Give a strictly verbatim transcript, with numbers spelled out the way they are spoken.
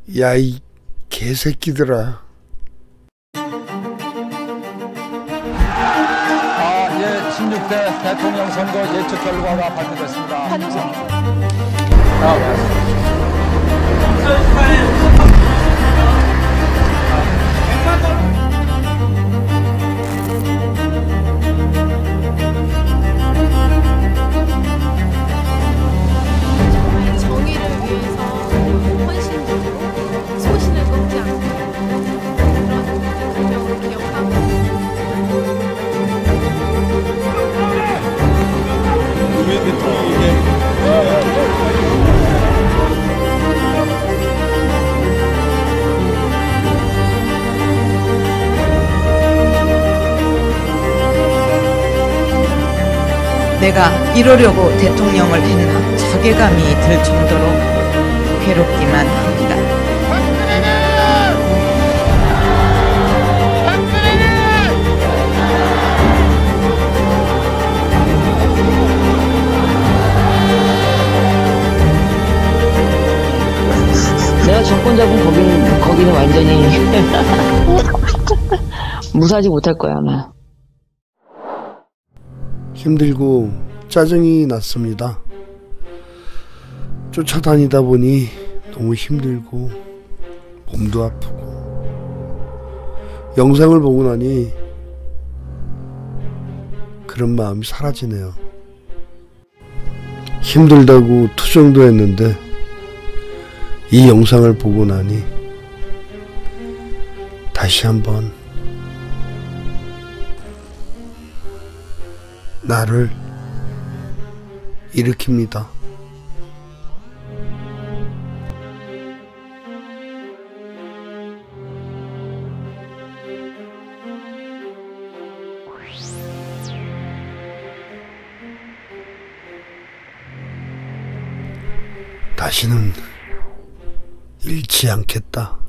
야, 이 개새끼들아. 아, 예, 십육 대 대통령 선거 예측 결과가 발표됐습니다. 한용석. 아, 맞습니다. 정의를 위해서 헌신적으로 소신을 꺾지 않고 그런 대통령으로 기억하고 노무현 대통령에게 내가 이러려고 대통령을 했나 자괴감이 들 정도로 괴롭기만 합니다. 내가 정권 잡은 거기는, 거기는 완전히 무사하지 못할 거야, 아마. 힘들고 짜증이 났습니다. 쫓아다니다 보니 너무 힘들고 몸도 아프고 영상을 보고 나니 그런 마음이 사라지네요. 힘들다고 투정도 했는데 이 영상을 보고 나니 다시 한번 나를 일으킵니다. 다시는 잃지 않겠다.